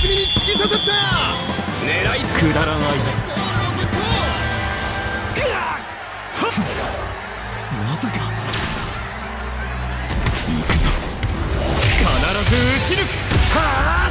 隅に突き刺さった。狙いくだらん相手。まさか。行くぞ。必ず撃ち抜く。はあ。